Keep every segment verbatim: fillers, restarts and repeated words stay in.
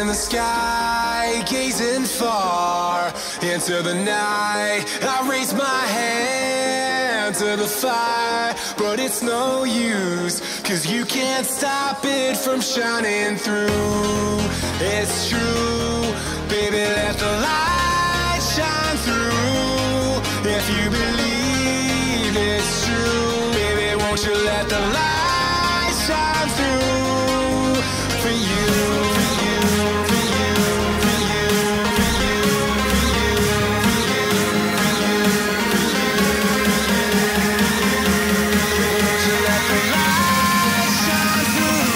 in the sky, gazing far into the night. I raise my hand to the fire, but it's no use, 'cause you can't stop it from shining through. It's true, baby, let the light shine through. If you believe it's true, baby, won't you let the light shine through for you, for you, for you, for you, for you, for you, for you, for you, for you. Won't you let the light shine through?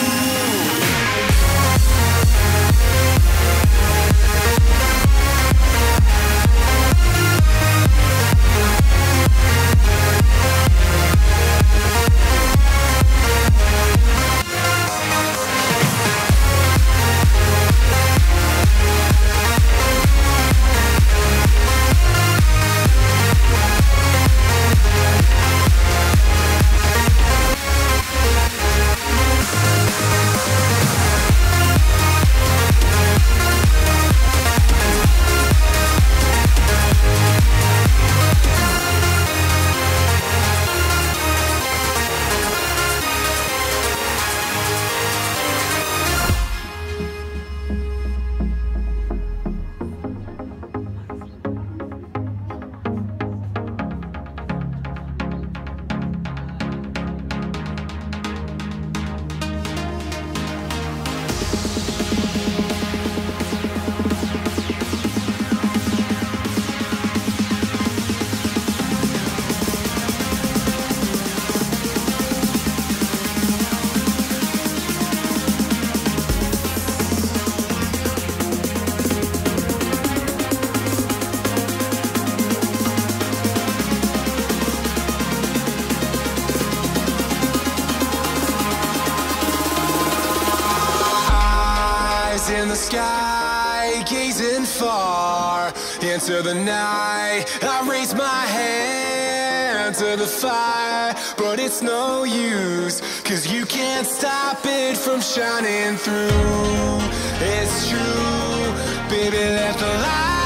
In the sky, gazing far into the night. I raise my hand to the fire, but it's no use, 'cause you can't stop it from shining through. It's true, baby, let the light